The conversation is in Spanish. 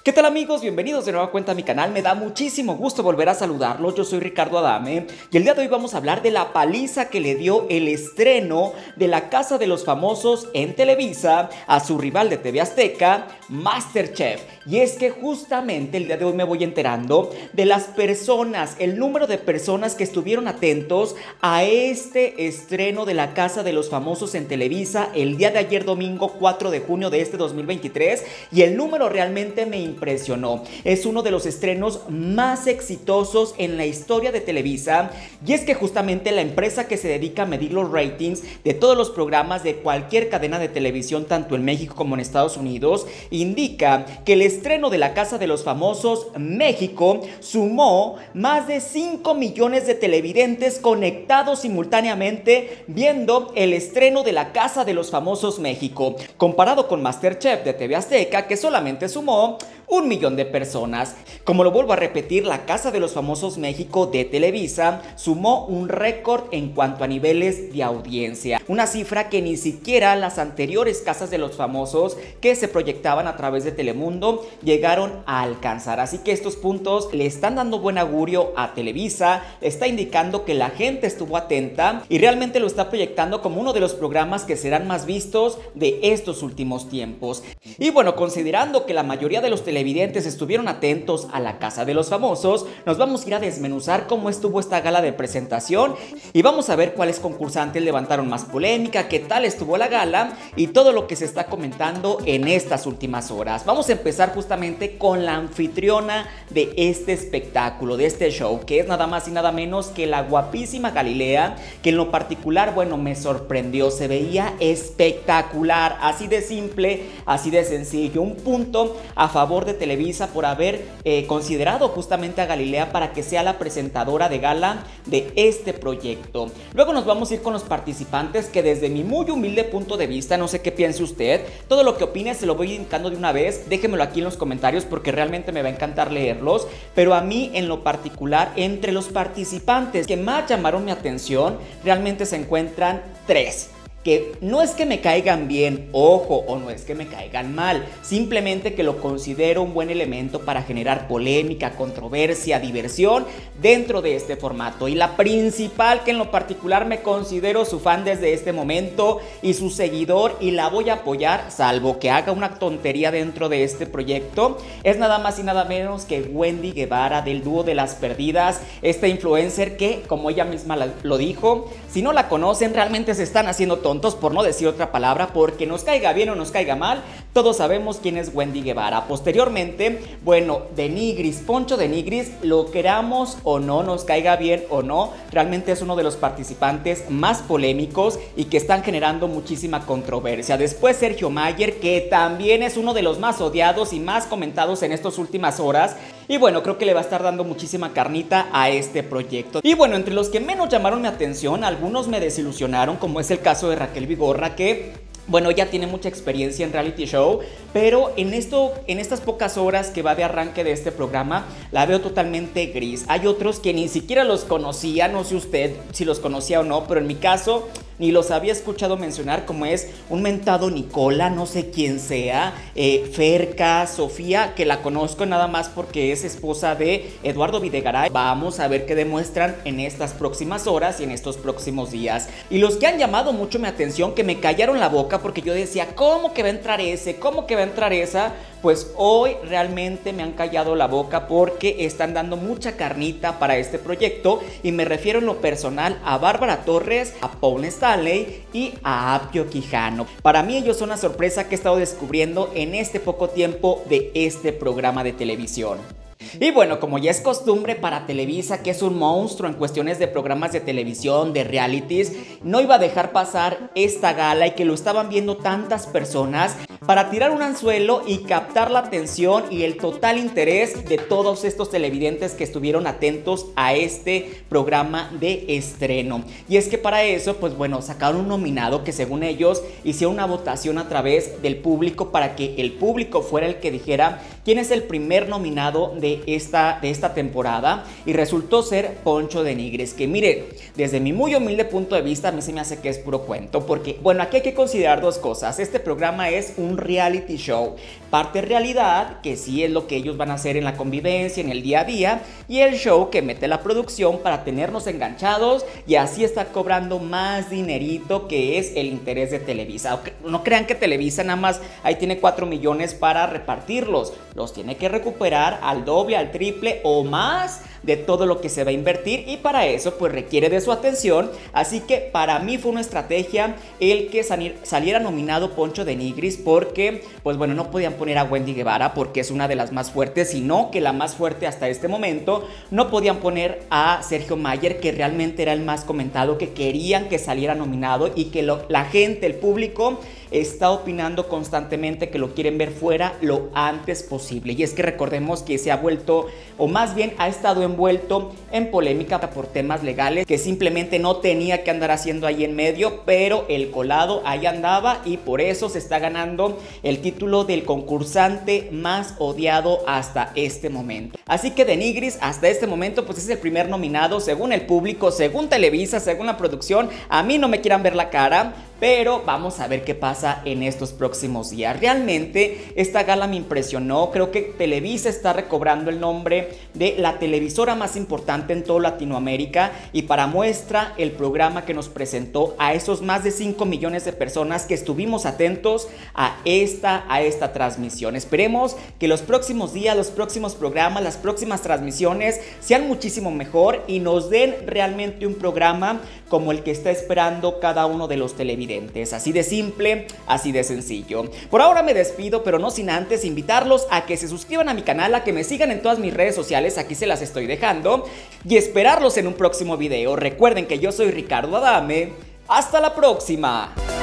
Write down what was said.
¿Qué tal amigos? Bienvenidos de nueva cuenta a mi canal, me da muchísimo gusto volver a saludarlos, yo soy Ricardo Adame y el día de hoy vamos a hablar de la paliza que le dio el estreno de La Casa de los Famosos en Televisa a su rival de TV Azteca, MasterChef. Y es que justamente el día de hoy me voy enterando de las personas, el número de personas que estuvieron atentos a este estreno de La Casa de los Famosos en Televisa el día de ayer domingo 4 de junio de este 2023 y el número realmente me impresionó. Es uno de los estrenos más exitosos en la historia de Televisa y es que justamente la empresa que se dedica a medir los ratings de todos los programas de cualquier cadena de televisión tanto en México como en Estados Unidos indica que el estreno de La Casa de los Famosos México sumó más de 5 millones de televidentes conectados simultáneamente viendo el estreno de La Casa de los Famosos México, comparado con MasterChef de TV Azteca que solamente sumó 1 millón de personas. Como lo vuelvo a repetir, La Casa de los Famosos México de Televisa sumó un récord en cuanto a niveles de audiencia, una cifra que ni siquiera las anteriores Casas de los Famosos que se proyectaban a través de Telemundo llegaron a alcanzar. Así que estos puntos le están dando buen augurio a Televisa, está indicando que la gente estuvo atenta y realmente lo está proyectando como uno de los programas que serán más vistos de estos últimos tiempos. Y bueno, considerando que la mayoría de los televidentes estuvieron atentos a La Casa de los Famosos, nos vamos a ir a desmenuzar cómo estuvo esta gala de presentación y vamos a ver cuáles concursantes levantaron más polémica, qué tal estuvo la gala y todo lo que se está comentando en estas últimas horas. Vamos a empezar justamente con la anfitriona de este espectáculo, de este show, que es nada más y nada menos que la guapísima Galilea, que en lo particular, bueno, me sorprendió, se veía espectacular, así de simple, así de sencillo, un punto a favor de Televisa por haber considerado justamente a Galilea para que sea la presentadora de gala de este proyecto. Luego nos vamos a ir con los participantes que desde mi muy humilde punto de vista, no sé qué piense usted, todo lo que opine se lo voy indicando de una vez, déjenmelo aquí en los comentarios porque realmente me va a encantar leerlos, pero a mí en lo particular, entre los participantes que más llamaron mi atención, realmente se encuentran tres. Que no es que me caigan bien, ojo, o no es que me caigan mal, simplemente que lo considero un buen elemento para generar polémica, controversia, diversión dentro de este formato. Y la principal, que en lo particular me considero su fan desde este momento y su seguidor y la voy a apoyar, salvo que haga una tontería dentro de este proyecto, es nada más y nada menos que Wendy Guevara del dúo de Las Perdidas, esta influencer que, como ella misma lo dijo, si no la conocen realmente se están haciendo tontos, por no decir otra palabra, porque nos caiga bien o nos caiga mal, todos sabemos quién es Wendy Guevara. Posteriormente, bueno, de Nigris, Poncho de Nigris, lo queramos o no, nos caiga bien o no, realmente es uno de los participantes más polémicos y que están generando muchísima controversia. Después Sergio Mayer, que también es uno de los más odiados y más comentados en estas últimas horas. Y bueno, creo que le va a estar dando muchísima carnita a este proyecto. Y bueno, entre los que menos llamaron mi atención, algunos me desilusionaron, como es el caso de Raquel Vigorra, que bueno, ya tiene mucha experiencia en reality show, pero en estas pocas horas que va de arranque de este programa, la veo totalmente gris. Hay otros que ni siquiera los conocía, no sé usted si los conocía o no, pero en mi caso ni los había escuchado mencionar, como es un mentado Nicola, no sé quién sea, Ferca, Sofía, que la conozco nada más porque es esposa de Eduardo Videgaray. Vamos a ver qué demuestran en estas próximas horas y en estos próximos días. Y los que han llamado mucho mi atención, que me callaron la boca porque yo decía, ¿cómo que va a entrar ese? ¿Cómo que va a entrar esa? Pues hoy realmente me han callado la boca porque están dando mucha carnita para este proyecto y me refiero en lo personal a Bárbara Torres, a Paul Stanley y a Apio Quijano. Para mí ellos son una sorpresa que he estado descubriendo en este poco tiempo de este programa de televisión. Y bueno, como ya es costumbre para Televisa, que es un monstruo en cuestiones de programas de televisión, de realities, no iba a dejar pasar esta gala y que lo estaban viendo tantas personas para tirar un anzuelo y captar la atención y el total interés de todos estos televidentes que estuvieron atentos a este programa de estreno. Y es que para eso, pues bueno, sacaron un nominado que según ellos hicieron una votación a través del público para que el público fuera el que dijera quién es el primer nominado de esta temporada, y resultó ser Poncho de Nigris, que mire, desde mi muy humilde punto de vista a mí se me hace que es puro cuento, porque bueno, aquí hay que considerar dos cosas. Este programa es un reality show, parte realidad, que sí es lo que ellos van a hacer en la convivencia, en el día a día, y el show que mete la producción para tenernos enganchados y así está cobrando más dinerito, que es el interés de Televisa. No crean que Televisa nada más ahí tiene 4 millones para repartirlos, los tiene que recuperar al doble, al triple o más de todo lo que se va a invertir, y para eso pues requiere de su atención. Así que para mí fue una estrategia el que saliera nominado Poncho de Nigris, porque pues bueno, no podían poner a Wendy Guevara porque es una de las más fuertes, sino que la más fuerte hasta este momento. No podían poner a Sergio Mayer, que realmente era el más comentado, que querían que saliera nominado y que la gente, el público, está opinando constantemente que lo quieren ver fuera lo antes posible. Y es que recordemos que se ha vuelto, o más bien ha estado envuelto en polémica por temas legales que simplemente no tenía que andar haciendo ahí en medio, pero el colado ahí andaba, y por eso se está ganando el título del concursante más odiado hasta este momento. Así que de Nigris hasta este momento pues es el primer nominado según el público, según Televisa, según la producción. A mí no me quieran ver la cara, pero vamos a ver qué pasa en estos próximos días. Realmente esta gala me impresionó. Creo que Televisa está recobrando el nombre de la televisora más importante en toda Latinoamérica, y para muestra el programa que nos presentó a esos más de 5 millones de personas que estuvimos atentos a esta transmisión. Esperemos que los próximos días, los próximos programas, las próximas transmisiones sean muchísimo mejor y nos den realmente un programa como el que está esperando cada uno de los televidentes. Así de simple, así de sencillo. Por ahora me despido, pero no sin antes invitarlos a que se suscriban a mi canal, a que me sigan en todas mis redes sociales, aquí se las estoy dejando, y esperarlos en un próximo video. Recuerden que yo soy Ricardo Adame. ¡Hasta la próxima!